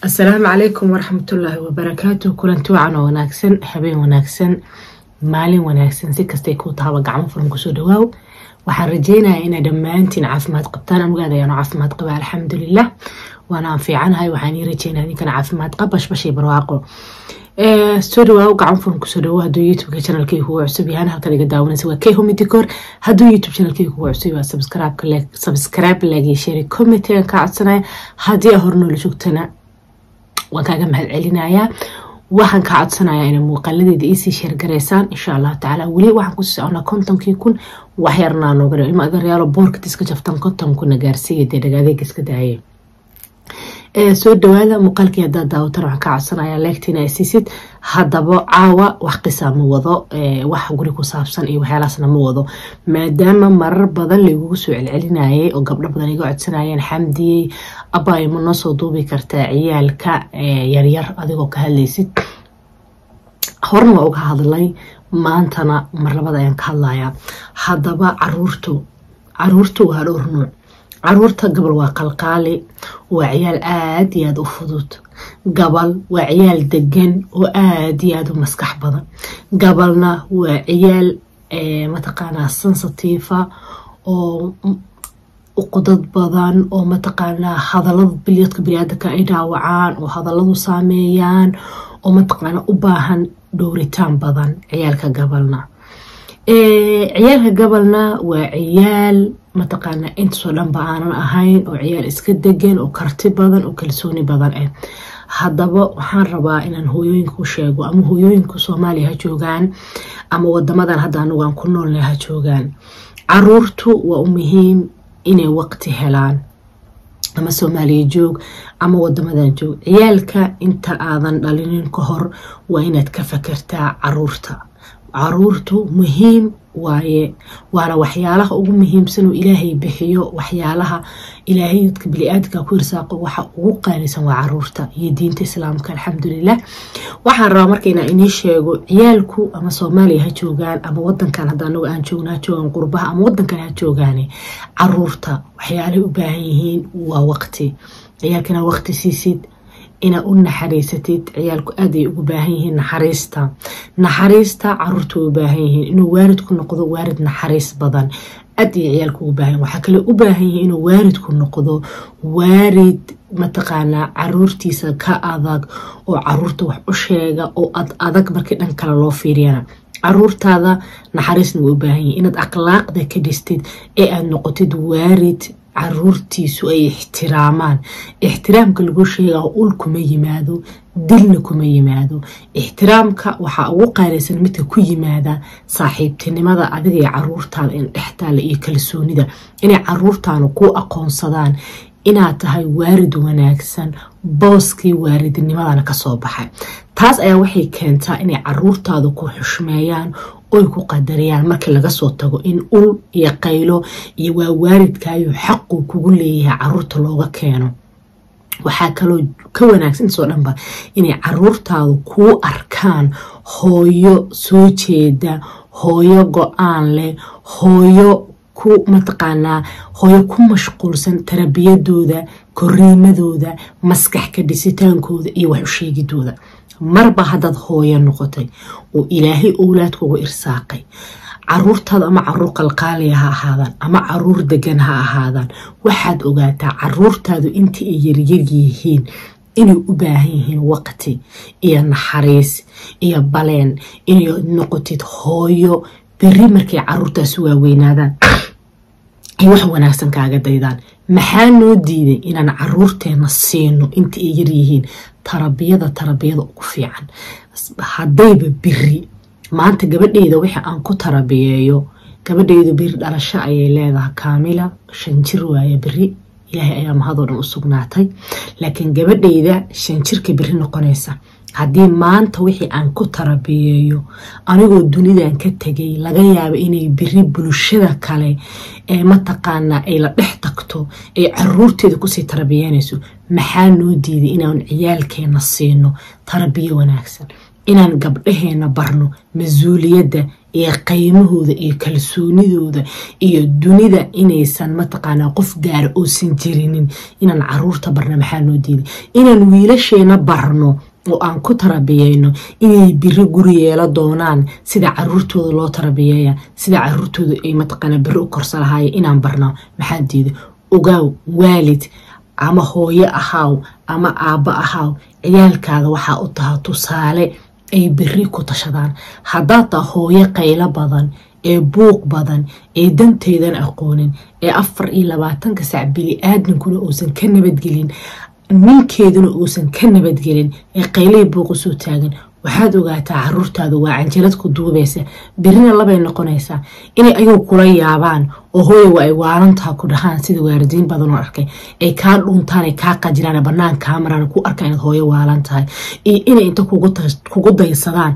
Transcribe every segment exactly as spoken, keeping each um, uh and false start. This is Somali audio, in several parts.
السلام عليكم ورحمة الله وبركاته. كلنتو عنا وناكسن حبين وناكسن مالي وناكسن سي كستay ku taaba gacmo furan ku soo dhawaaw. waxaan rajeynayaa in dhamaantiin caafimaad qabtaan ama gaadayaan caafimaad qaba alxamdulillah waana fiicanahay. waxaan rajeynayaa in kan caafimaad qab bashbashii barwaaqo ee soo dhawaaw gacmo furan ku soo dhawaaw. haduu youtube channelkayga uu cusub yahay halkan iga daawanaysa waa kay home decor. haduu youtube channelkayga uu cusub yahay subscribe like subscribe like share comment ka codsanay. hadii horno la joogtana waan kaaga mahad celinayaa. waxaan ka codsanayaa in muuqaaladeeda ii sii share gareysaan insha Allah taala. wali waxaan ku soconaa kontonkii kun wax yarna nooga ilma adeeryaalo boorka iska jaftan konton kun gaarsiiyay dhagadeega iska daayay. ee soo dhawaada muuqaalkii hadda daawatan waxaan ka codsanayaa leegtina ay siisid. haddaba caawa wax qisaamo wado ee wax guri ku saabsan iyo waxyaalaasna ma wado maadaama marar badan lagu soo celcelinayay oo gabdho badan iga codsanayeen xamdiyay abay ma noo soo duubi kartaa ciyaalka yar yar adigoo ka hadlaysid. horna waa uga hadlay maantana mar labada ayaan ka hadlayaa. haddaba caruurtu caruurtu waa dhowr nooc. caruurta gabal waa qalqaali waa ciyaal aad iyo aad u fudud. gabal waa ciyaal degan oo aad iyo aad u maskax badan. gabalna waa ciyaal ee mataqaanaa sensitive oo uqdad badan oo mataqaanaa hadallada biliyadka bini'aadamka ay dhaawacaan oo hadalladu saameeyaan oo mataqaanaa u baahan dhowritaan badan. ciyaalka gabalna ee ciyaalka gabalna waa ciyaal mataqaanaa intaasoo dhan ba aanan ahayn oo ciyaal iska degan oo karti badan oo kalsooni badan ah. haddaba waxaan rabaa inaan hooyooyinka u sheego ama hooyooyinka Soomaaliya ha joogaan ama wadamadan hadda anagu aan ku noolnahay ha joogaan. caruurtu waa muhiim inay waqti helaan ama Soomaaliya joog ama wadamadan joog. ciyaalka inta aadan dhalinin ka hor waa inaad ka fakartaa caruurta. caruurtu muhiim waaye waana waxyaalaha ugu muhiimsan oo Ilaahay bixiyo. waxyaalaha Ilaahay dadka bini'aadamka ku irsaaqo waxa ugu qaalisan waa caruurta iyo diinta Islaamka alxamdulillah. waxaan rabaa markii inaan inii sheego ciyaalku ama Soomaaliya ha joogaan ama wadankan hadda anagu aan joognaa joogan qurbaha ama wadankan ha joogaan caruurta waxyaalaha u baahan yihiin waa waqti. ciyaalkana waqti siisid ina u naxariisatid. ciyaalku aad ay ugu baahan yihiin naxariista. naxariista caruurtu u baahan yihiin inuu waalidku noqdo waalid naxariis badan. aad ay ciyaalku u baahan waxa kale u baahan yihiin inuu waalidku noqdo waalid mataqaanaa caruurtiisa ka adag oo caruurta wax u sheega oo ad adag markii dhan kale loo fiiriyana. caruurtaada naxariisna u baahan yihiin inaad akhlaaqda ka dhistid ee aad noqotid waalid caruurtiisu ay ixtiraamaan. ixtiraamka lagu sheegaa ul kuma yimaado dilna kuma yimaado. ixtiraamka waxa ugu qaalisan midka ku yimaada saaxiibtinimada adiga iyo caruurtaada in dhextaala iyo kalsoonida inay caruurtaanu ku aqoonsadaan inaad tahay waalid wanaagsan booskii waalidnimadana ka soo baxay. taas ayaa waxay keentaa inay caruurtaadu ku xushmeeyaan oo ku qadariyaan markii laga soo tago in ul iyo qaylo iyo waa waalidkaayo xaq uu kugu leeyahay caruurta looga keeno. waxaa kaloo ka wanaagsan soo dhanba inay caruurtaadu ku arkaan hooyo soo jeeda, hooyo go'aan leh, hooyo ku mataqaanaa hooyo ku mashquulsan tarbiyadooda, koriimadooda, maskax ka dhisitaankooda iyo wax u sheegidooda. marba hadad hooyo noqotay oo Ilaahay awlaad kugu irsaaqay caruurtaada ama caruur qalqaali ha ahaadaan ama caruur degan ha ahaadaan waxaad ogaataa caruurtaadu intii ay yaryar yihiin inay u baahan yihiin waqti iyo naxariis iyo baleen inay noqotid hooyo bari markay caruurtaas waaweynaadaan ay wax wanaagsan kaaga daydaan. maxaa noo diiday inaan caruurteena siino intii ay yar yihiin tarbiyada tarbiyada ugu fiican. haddayba biri maanta gabadheeda wixii aan ku tarbiyeeyo gabadheedu bir dhalasho ayay leedahay kaamila shan jir waaye biri Ilaahay ayaa mahadoo dhan u sugnaatay. laakiin gabadheeda shan jirka biri noqonaysa haddii maanta wixii aan ku tarbiyeeyo anigoo dunidan ka tagay laga yaabo inay biri bulshada kale ee mataqaanaa ay la dhex tagto ee caruurteeda ku sii tarbiyeynayso. maxaa noo diiday inaan ciyaalkeena siino tarbiyo wanaagsan inaan gabdhaheena barno masuuliyadda iyo qiimahooda iyo kalsoonidooda iyo dunida inaysan mataqaanaa qof gaar oosan jirinin inaan caruurta barno maxaa noo diiday inaan wiilasheena barno oo aan ku tarbiyeyno inay biri guri yeelo doonaan sida caruurtooda loo tarbiyeeya sida caruurtooda ay mataqaanaa biri u korsalahaayeen inaan barno maxaa diiday ogaaw waalid ama hooyo ahaaw ama aabba ahaaw ciyaalkaaga waxaa u tahaa tusaale ay biri ku tashadaan haddaad taa hooyo qaylo badan ee buuq badan ee danteedan aqoonin ee afar iyo labaatanka sac bili aadankuna uusan ka nabadgelin ninkeeduna uusan ka nabadgelin ee qaylay buuq soo taagan waxaad ogaataa caruurtaada waa canjalad ku duubaysa birina labay noqonaysaa inay ayagu kula yaabaan oo hooyo waa ay waalantaha ku dhahaan sida waalidiin badan oo arkay ay kaa dhuntaan ay kaa qajiraan bannaan kaamaraan ku arkaa inaad hooyo waalan tahay iyo inay inta kugu daysadaan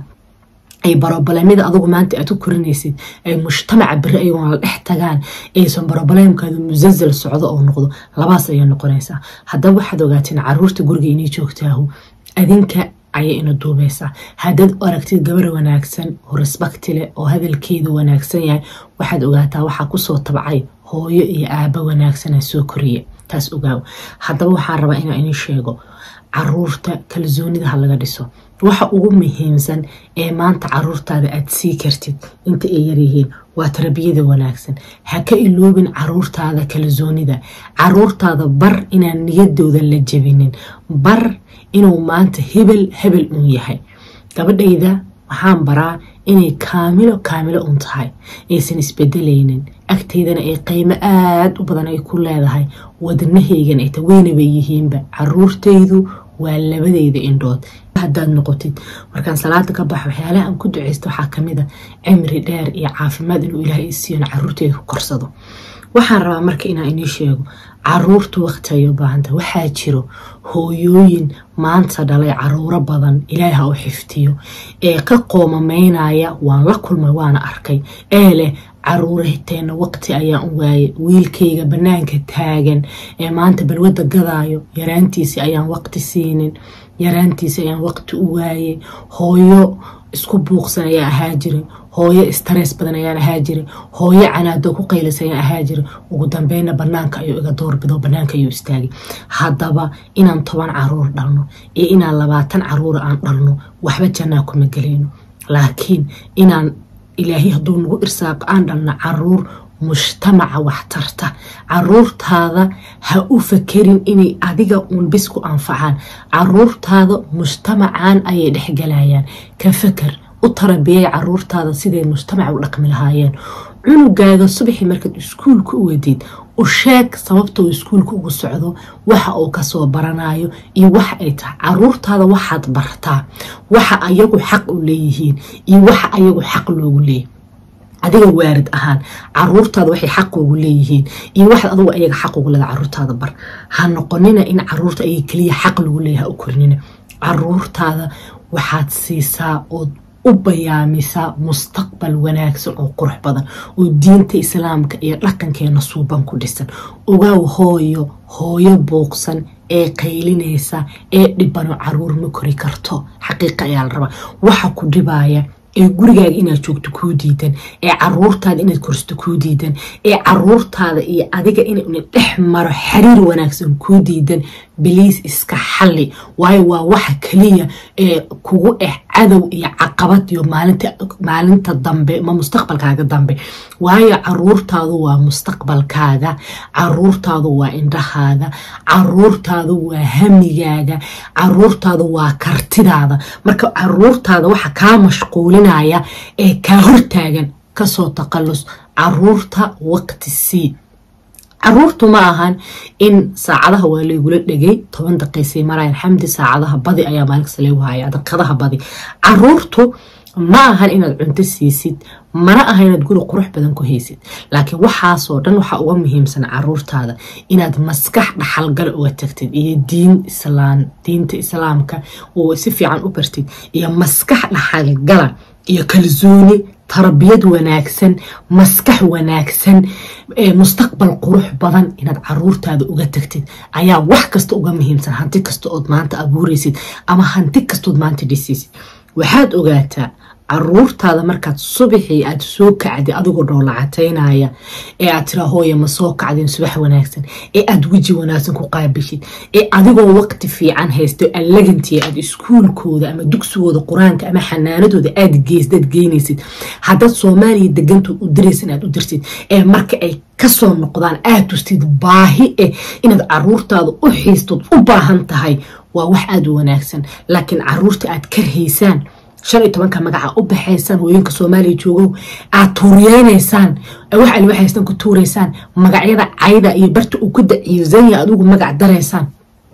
ay barobalemida adigu maanta aad ku korinaysid ay mujtamaca biri ayagoon la dhex tagaan aysan barobalemkaadu musazal socdo oo noqdo labaas ayay noqonaysaa haddaba waxaad ogaateen caruurta guriga inay joogtaahu adinka ayay ina duubaysaa haddaad aragtid gabar wanaagsan oo respecti leh oo hadalkeedu wanaagsan yahay waxaad ogaataa waxaa kusoo tabcay hooyo iyo aabba wanaagsan soo koriya taas ogaaw haddaba waxaan rabaa inaan idin sheego caruurta kalsoonida ha laga dhiso waxa ugu muhiimsan ee maanta caruurtaada aad sii kartid inta ay yaryihiin waa tarbiyada wanaagsan ha ka iloobin caruurtaada kalsoonida caruurtaada bar inaan niyadooda la jebinin bar inuu maanta hebel hebel un yahay gabadhayda waxaan baraa inay kaamilo kaamilo un tahay aysan isbedelaynin agteydana ay qiimo aad u badan ay ku leedahay wadnahaygan ay taweynaba yihiinba caruurtaydu waa labadeyda indhood haddaad noqotid markaan salaada ka baxo waxyaalaha aan ku duceysto waxaa kamid a cimri dheer iyo caafimaad inuu ilaahay isiiyona caruurteyda ku korsado waxaan rabaa marka inaan inii sheego caruurtu waqti ay u baahanta waxaa jiro hooyooyin maanta dhalay caruuro badan ilaahay ha u xiftiyo ee ka qoomamaynaya waan la kulmay waana arkay ee leh caruurahiteena waqti ayaan u waayay wiilkayga bannaanka taagan ee maanta balwada gadaayo yaraantiisi ayaan waqti siinin yaraantiisi ayaan waqti u waayay hooyo isku buuqsan ayaa ahaa jiray hooyo stress badan ayaan ahaa jiray hooyo canaado ku qaylis ayaan ahaa jiray ugu dambeynna bannaanka ayuu iga doorbido bannaanka ayuu istaagay haddaba inaan toban caruur dhalno iyo inaan labaatan caruur aan dhalno waxba jannaa kuma gelayno laakiin inaan ilaahay hadduu nagu irsaaqo aan dhalno caruur mujtamaca waxtarta caruurtaada ha u fakerin inay adiga uun bis ku anfacaan caruurtaada mujtamacaan ayay dhexgalayaan ka faker u tarbiyay caruurtaada siday mujtamaca u dhaqmi lahaayeen cunugaaga subaxii markaad iskuulka u wadid u sheeg sababta uu iskuulka ugu socdo waxa uu kasoo baranayo iyo waxa ay tahay caruurtaada waxaad bartaa waxa ayagu xaq u leeyihiin iyo waxa ayagu xaq loogu leeyahay adiga waarid ahaan caruurtaada waxay xaq ugu leeyihiin iyo waxa adigu ayaga xaq ugu leedahay caruurtaada bar ha noqonina in caruurta ay kaliya xaq lagu leeyahay u korinina caruurtaada waxaad siisaa oo u bayaamisa mustaqbal wanaagsan oo qurux badan oo diinta islaamka iyo dhaqankeena suuban ku dhisan ogaaw hooyo hooyo buuqsan ee qaylinaysa ee dhibano caruur ma kori karto xaqiiqa ayaa la rabaa waxa ku dhibaya ee gurigaaga inaad joogto kuu diidan ee caruurtaada inaad korsto kuu diidan ee caruurtaada iyo adiga inay dhex maro xiriir wanaagsan kuu diidan biliis iska xalli waayo waa waxa kaliya ee kugu eh cadow iyo caqabad iyo maalinta maalinta dambe ma mustaqbalkaaga dambe waayo caruurtaadu waa mustaqbalkaaga caruurtaadu waa indhahaaga caruurtaadu waa hamigaaga caruurtaadu waa kartidaada marka caruurtaada waxa kaa mashquulinaya ee kaa hortaagan kasoo taqallus caruurta waqti sii caruurtu ma ahan in saacadaha waa laygula dhagay toban daqiiqay marayaan xamdi saacadaha badi ayaa maalinkaas lagu hayaa daqiiqadaha badi caruurtu ma ahan inaad cunto siisid mana aha inaad guri qurux badan ku haysid laakiin waxaasoo dhan waxa uga muhiimsan caruurtaada inaad maskax dhaxalgal uga tagtid iyo diin islaam diinta islaamka oo si fiican u bartid iyo maskax dhaxalgala iyo kalsooni tarbiyad wanaagsan maskax wanaagsan ee mustaqbal qurux badan inaad caruurtaada uga tagtid ayaa wax kasta uga muhiimsan hanti kasta oo maanta abuuraysid ama hanti kasta oo maanta dhisaysid waxaad ogaataa caruurtaada markaad subaxii aad soo kacdi adigoo dhoolacataynaya ee aad tira hooyo ma soo kacdin subax wanaagsan ee aad weji wanaagsan ku qaabishid ee adigoo waqti fiican haysto allagantii aad iskuulkooda ama dugsigooda quraanka ama xanaanadooda aad geysdad geynaysid haddaad Soomaaliya degantood u diraysan aad u dirsid ee marka ay kasoo noqdaan aad tustid baahi eh inaad caruurtaada u xiistod u baahan tahay waa wax aad u wanaagsan laakiin caruurta aad karhaysaan shan iyo toban ka magaca u baxaysan hooyinka Soomaaliya joogo aad tuuriyeenaysaan wax ay waxaysan ku tuureysaan magacyada cayda iyo barta uu ku daciisan yahay adigu magac dareysaan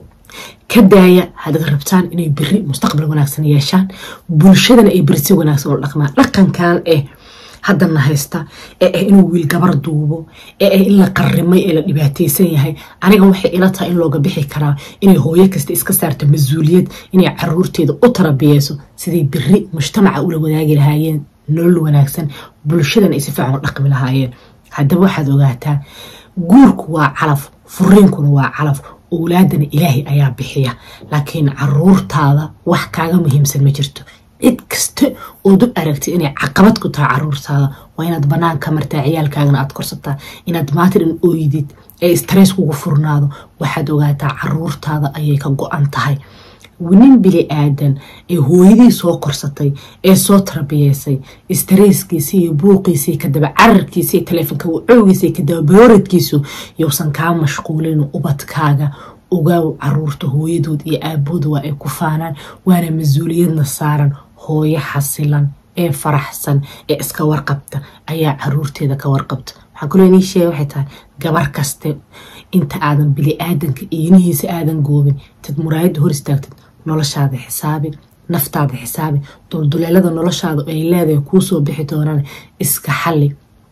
كدايا هذا غربتان إنه يبرئ مستقبل وناكسن ياشان بلشدنا يبرسي وناكسن والأقمان لكن كان إيه هذا النهايستا إيه إنه ويلقبر دوبو إيه إلا قرمي إلا نباتي سيهاي أنا قم وحي إلا تا إن لوغا بيحي كرا إنه هو يكست إسكسارت مزوليات إنه عرورتي دو أطرى بياسو سيدي برئ مجتمع أولا وداقي لهايين نول وناكسن بلشدنا يسفعون الأقم لهايين هذا واحد وقاتا قورك وعلف فرينكم وعلف أولادنا إلهي أيا بحيا لكن عرورتادا wax kaaga muhiimsan ma jirto cid kasta oo dib aragtay inay caqabad ku tahay caruurtaada waa inaad banaanka martaa ciyaalkaaga aad korsataa inaad maatirin ooyidid ee stress kugu furnaado waxaad ogaataa caruurtaada ayay ka go'an tahay winin bili aadan ee hooyadii soo korsatay ee soo tarbiyeysay stresskiisa iyo buuqiisa ka daba cararkiisa telefonka wuxuugiisa ka daba booradkiisu yoosan ka mashquulin ubadkaaga ogaaw caruurta hooyadood iyo aabood waa ay ku faanaan waana mas'uuliyadna saaran hooyo xasilan ee faraxsan ee iska warqabta ayaa caruurteeda ka warqabta waxaan kula inii sheegay waxay tahay gabar kaste inta aadan bili aadanka iinihiisa aadan goobin tad muraayad hor istaagtid noloshaada xisaabi naftaada xisaabi dulduleelada noloshaada ay leedahay ku soo bixi doonaan iska xalli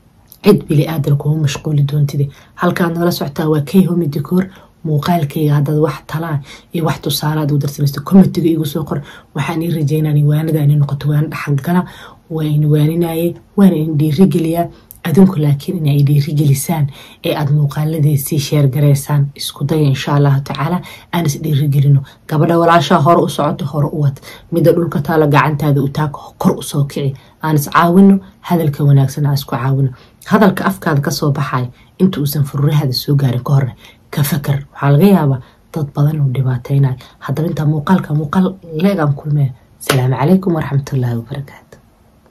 cid bili aadan ku mashquuli doontide halka nolol socota waa kay home decor muuqaalkayga haddaad wax talaan iyo wax tusaalaad u darsanayso commentiga igu soo qor waxaan ii rajeynaa niwaanada inay noqoto waan dhaxalgala waan waaninayay waan in dhiirigeliyaa adinku laakiin inay dhiirigelisaan ee aad muuqaaladiisii share gareysaan isku day insha Allah taala aan is dhiirigelino gabadha walaasha hore u socoto hore u wad mida dhulka taala gacantaada u taag kor u soo kici aan is caawino hadalka wanaagsan aan isku caawino hadalka afkaada ka soo baxay inta uusan fururahada soo gaarin ka hor ka fakar waxa laga yaabaa dad badan oo dhibaataynay hadaba inta muuqaalka muuqaal leegan kulmee salaamu calaykum wa rahmatullaahi wa barakaatuh.